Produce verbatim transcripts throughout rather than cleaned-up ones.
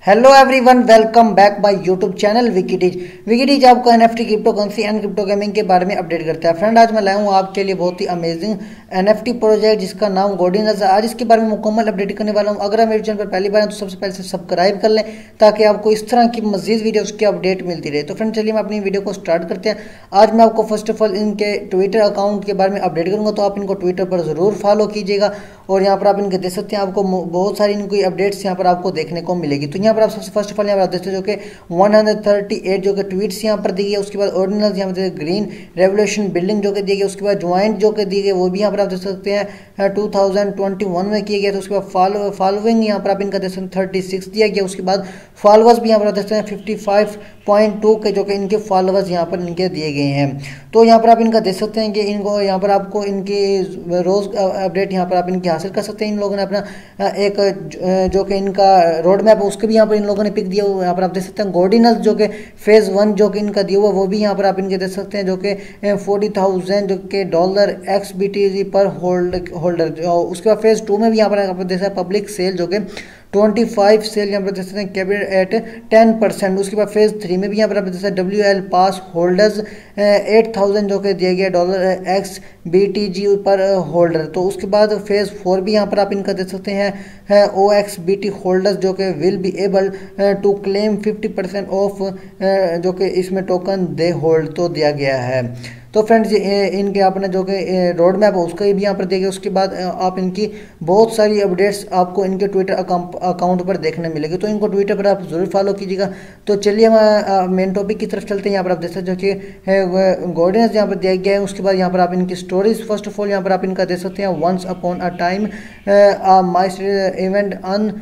Hello everyone, welcome back by YouTube channel विकीटीज। विकीटीज आपको NFT, crypto currency and crypto gaming के बारे में अपडेट करता है। फ्रेंड, आज मैं लाया हूँ आपके लिए बहुत ही अमेजिंग एनएफटी प्रोजेक्ट जिसका नाम गोडिनस है। आज इसके बारे में मुकम्मल अपडेट करने वाला हूँ। अगर आप मेरे चैनल पर पहली बार हैं तो सबसे पहले से सब्सक्राइब कर लें ताकि आपको इस तरह की मजीद वीडियोज़ की अपडेट मिलती रहे। तो फ्रेंड, चलिए मैं अपनी वीडियो को स्टार्ट करते हैं। आज मैं आपको फर्स्ट ऑफ ऑल इनके ट्विटर अकाउंट के बारे में अपडेट करूँगा, तो आप इनको ट्विटर पर ज़रूर फॉलो कीजिएगा। और यहाँ पर आप इनके देख सकते हैं, आपको बहुत सारी इनकी अपडेट्स यहाँ पर आपको देखने को मिलेगी। तो यहाँ पर आप सबसे फर्स्ट ऑफ ऑल यहाँ पर आप देखते हैं जो कि एक सौ अड़तीस जो कि ट्वीट्स यहाँ पर दी गई है। उसके बाद ऑर्डिनल्स यहाँ पर ग्रीन रेवोल्यूशन बिल्डिंग जो कि दी गई। उसके बाद ज्वाइंट जो कि दी गई वो भी यहाँ पर आप देख सकते हैं टू थाउजेंड ट्वेंटी वन में किया गया। तो उसके बाद फॉलो फॉलोइंग यहाँ पर आप इनका देख सकते हैं थर्टी सिक्स दिया गया। उसके बाद फॉलोअर्स भी यहाँ पर आप देख सकते हैं फिफ्टी फाइव पॉइंट टू के जो कि इनके फॉलोअर्स यहाँ पर इनके दिए गए हैं। तो यहाँ पर आप इनका देख सकते हैं कि इनको यहाँ पर आपको इनकी रोज़ अपडेट यहाँ पर आप इनकी हासिल कर सकते हैं। इन लोगों ने अपना एक जो कि इनका रोड मैप उसके भी यहाँ पर इन लोगों ने पिक दिया हुआ। यहाँ पर आप देख सकते हैं गोडिनस जो कि फेज़ वन जो कि इनका दिया हुआ वो भी यहाँ पर आप इनके देख सकते हैं जो कि फोर्टी थाउजेंड जो कि dollar X B T G पर होल्ड होल्डर। उसके बाद फेज़ टू में भी यहाँ पर आप देख सकते हैं पब्लिक सेल जो कि ट्वेंटी फाइव सेल यहाँ पर देख सकते हैं कैपिटल एट टेन परसेंट। उसके बाद फेज़ थ्री में भी यहाँ पर आप देख सकते हैं W L pass holders eight thousand जो कि दिया गया dollar X B T G पर होल्डर। तो उसके बाद फेज़ फोर भी यहाँ पर आप इनका देख सकते हैं O X B T holders जो कि will be able to claim fifty percent of जो कि इसमें टोकन दे होल्ड तो दिया गया है। तो फ्रेंड्स, इनके आपने जो कि रोड मैप है उसका भी यहाँ पर देखिए। उसके बाद आप इनकी बहुत सारी अपडेट्स आपको इनके ट्विटर अकाउंट पर देखने मिलेगी, तो इनको ट्विटर पर आप जरूर फॉलो कीजिएगा। तो चलिए हम मेन टॉपिक की तरफ चलते हैं। यहाँ पर आप देख सकते हो कि गोडिनस यहाँ पर दिया गया है। उसके बाद यहाँ पर आप इनकी स्टोरीज फर्स्ट ऑफ ऑल यहाँ पर आप इनका देख सकते हैं। Once upon a time my event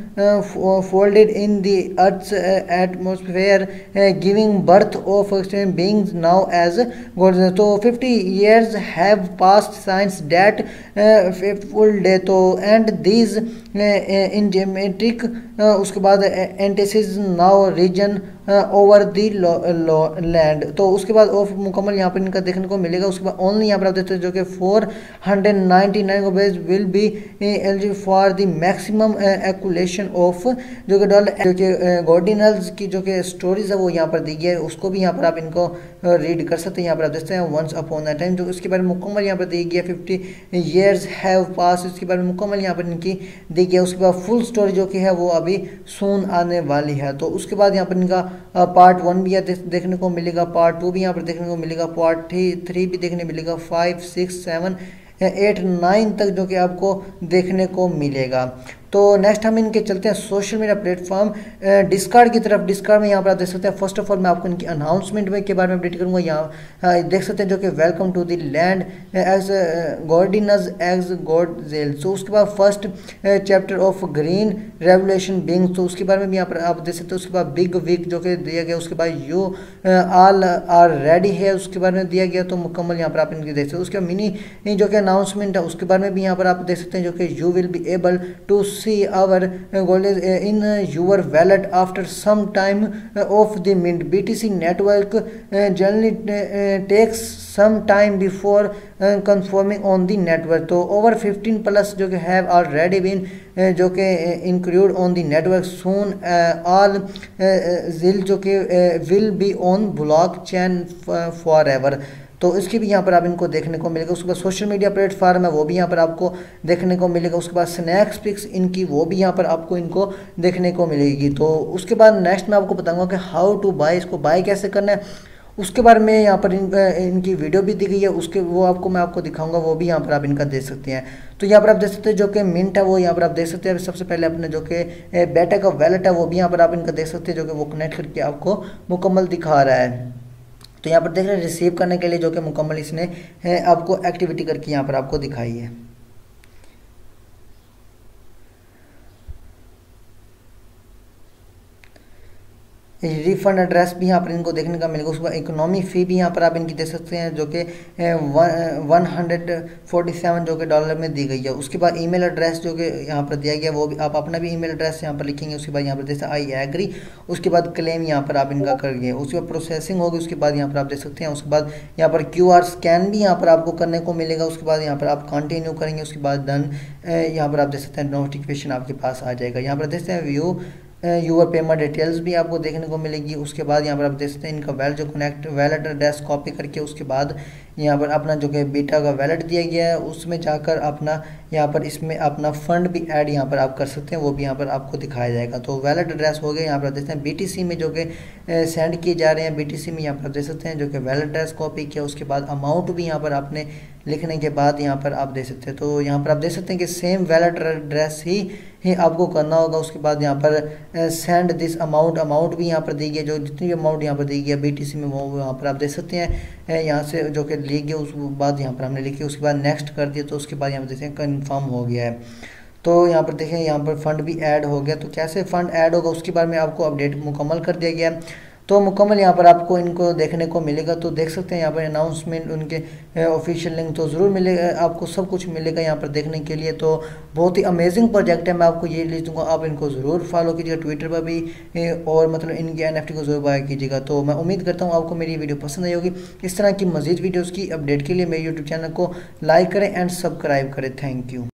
unfolded in the earth's atmosphere giving birth of beings now as godinus. तो fifty years have passed since that uh, fateful day तो and these uh, in geometric uh, उसके बाद entities now region over the land. तो उसके बाद of मुकम्मल यहाँ पर इनका देखने को मिलेगा। उसके बाद ओनली यहाँ पर आप देखते हैं जो कि four hundred ninety nine base will be eligible for the maximum accumulation of जो कि डॉलर जो कि गोडिनल्स की जो कि स्टोरीज है वो यहाँ पर दी गई है। उसको भी यहाँ पर आप इनको रीड कर सकते हैं। यहाँ पर आप देखते हैं वंस अपॉन अ टाइम जो उसके बारे में मुकम्मल यहाँ पर दी गई है। फिफ्टी ईयर्स हैव पास उसके बारे में मुकम्मल यहाँ पर इनकी दी गई है। उसके बाद फुल स्टोरी जो कि है वो अभी सून आने वाली है। तो उसके बाद यहाँ पर इनका पार्ट वन भी देखने को मिलेगा, पार्ट टू भी यहाँ पर देखने को मिलेगा, पार्ट थ्री थ्री भी देखने मिलेगा, five six seven eight nine तक जो कि आपको देखने को मिलेगा। तो नेक्स्ट हम इनके चलते हैं सोशल मीडिया प्लेटफॉर्म डिस्कॉर्ड की तरफ। डिस्कॉर्ड में यहाँ पर आप देख सकते हैं फर्स्ट ऑफ ऑल मैं आपको इनकी अनाउंसमेंट में के बारे में अपडेट करूँगा। यहाँ देख सकते हैं जो कि welcome to the land as godinus as god jail. So उसके बाद first chapter of green revolution bing, तो उसके बारे में भी यहाँ पर आप देख सकते हैं। उसके बाद बिग वीक जो कि दिया गया। उसके बाद यू ऑल आर रेडी है उसके बारे में दिया गया। तो मुकम्मल यहाँ पर आप इनकी देख सकते हैं। उसके बाद मिनी जो कि अनाउंसमेंट है उसके बारे में भी यहाँ पर आप देख सकते हैं जो कि you will be able to see our gold is in your wallet after some time of the mint. B T C network generally takes some time before conforming on the network. तो over fifteen plus जो कि have already been जो कि include on the network soon all zil जो कि will be on blockchain forever। तो इसकी भी यहाँ पर आप इनको देखने को मिलेगा। उसके बाद सोशल मीडिया प्लेटफॉर्म है वो भी यहाँ पर आपको देखने को मिलेगा। उसके बाद स्नैक्स पिक्स इनकी वो भी यहाँ पर आपको इनको देखने को मिलेगी। तो उसके बाद नेक्स्ट मैं आपको बताऊंगा कि हाउ टू बाय, इसको बाय कैसे करना है उसके बारे में यहाँ पर इन, इनकी वीडियो भी दी गई है। उसके वो आपको मैं आपको दिखाऊंगा, वो भी यहाँ पर आप इनका देख सकते हैं। तो यहाँ पर आप देख सकते हैं जो कि मिंट है वो यहाँ पर आप देख सकते हैं। सबसे पहले अपने जो कि बेटा का वैलेट है वो भी यहाँ पर आप इनका देख सकते हैं जो कि वो कनेक्ट करके आपको मुकम्मल दिखा रहा है। तो यहाँ पर देख रहे हैं रिसीव करने के लिए जो कि मुकम्मल इसने आपको एक्टिविटी करके यहाँ पर आपको दिखाई है। रिफंड एड्रेस भी यहाँ पर इनको देखने का मिलेगा। उसके बाद इकोनॉमी फ़ी भी यहाँ पर आप इनकी देख सकते हैं जो कि वन हंड्रेड फोर्टी सेवन जो कि डॉलर में दी गई है। उसके बाद ईमेल एड्रेस जो कि यहाँ पर दिया गया वो भी आप अपना भी ईमेल एड्रेस यहाँ पर लिखेंगे। उसके बाद यहाँ पर जैसे आई एग्री, उसके बाद क्लेम यहाँ पर आप इनका करेंगे। उसके बाद प्रोसेसिंग होगी, उसके बाद यहाँ पर आप देख सकते हैं। उसके बाद यहाँ पर क्यू आर स्कैन भी यहाँ पर आपको करने को मिलेगा। उसके बाद यहाँ पर आप कंटिन्यू करेंगे। उसके बाद डन यहाँ पर आप देख सकते हैं नोटिफिकेशन आपके पास आ जाएगा। यहाँ पर देख सकते हैं व्यू यूर पेमेंट डिटेल्स भी आपको देखने को मिलेगी। उसके बाद यहाँ पर आप देख सकते हैं इनका वैलेट जो कनेक्ट वैलेट एड्रेस कॉपी करके उसके बाद यहाँ पर अपना जो कि बीटा का वैलेट दिया गया है उसमें जाकर अपना यहाँ पर इसमें अपना फंड भी ऐड यहाँ पर आप कर सकते हैं, वो भी यहाँ पर आपको दिखाया जाएगा। तो वैलेट एड्रेस हो गया, यहाँ पर आप देखते हैं बीटीसी में जो कि सेंड किए जा रहे हैं, बीटीसी में यहाँ पर आप देख सकते हैं जो कि वैलेट एड्रेस कॉपी किया। उसके बाद अमाउंट भी यहाँ पर आपने लिखने के बाद यहाँ पर आप देख सकते हैं, तो यहाँ पर आप देख सकते हैं कि सेम वैलेट एड्रेस ही ही आपको करना होगा। उसके बाद यहाँ पर सेंड दिस अमाउंट अमाउंट भी यहाँ पर दी गई, जो जितनी भी अमाउंट यहाँ पर दी गई है बीटीसी में वो यहाँ पर आप देख सकते हैं यहाँ से जो कि ली गई। उस बाद यहाँ पर हमने लिखी, उसके बाद नेक्स्ट कर दिया, तो उसके बाद यहाँ पर देखते हैं कन्फर्म हो गया है। तो यहाँ पर देखें यहाँ पर फंड भी ऐड हो गया। तो कैसे फंड ऐड होगा उसके बारे में आपको अपडेट मुकम्मल कर दिया गया है। तो मुकम्मल यहाँ पर आपको इनको देखने को मिलेगा। तो देख सकते हैं यहाँ पर अनाउंसमेंट उनके ऑफिशियल लिंक तो ज़रूर मिलेगा, आपको सब कुछ मिलेगा यहाँ पर देखने के लिए। तो बहुत ही अमेजिंग प्रोजेक्ट है, मैं आपको ये लिस्ट दूंगा, आप इनको ज़रूर फॉलो कीजिएगा ट्विटर पर भी, और मतलब इनके एनएफटी को ज़रूर बाय कीजिएगा। तो मैं उम्मीद करता हूँ आपको मेरी वीडियो पसंद आई होगी। इस तरह की मज़ीद वीडियोज़ की अपडेट के लिए मेरे यूट्यूब चैनल को लाइक करें एंड सब्सक्राइब करें। Thank you.